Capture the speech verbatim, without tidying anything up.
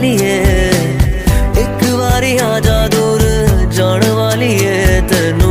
वाली है, एक बारी आ जा दूर जान वाली है। तेनू